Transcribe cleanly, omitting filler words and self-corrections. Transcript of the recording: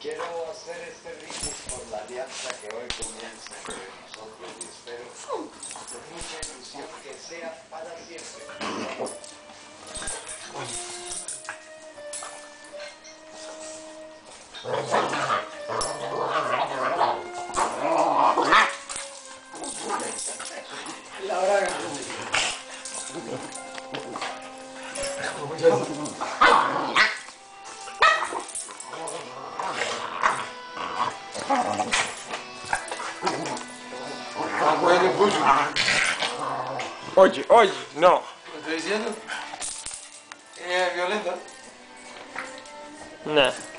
Quiero hacer este brindis por la alianza que hoy comienza entre nosotros y espero con mucha ilusión que sea para siempre. La braga. Oye, no. ¿Lo estoy diciendo? ¿Es violenta? Nah.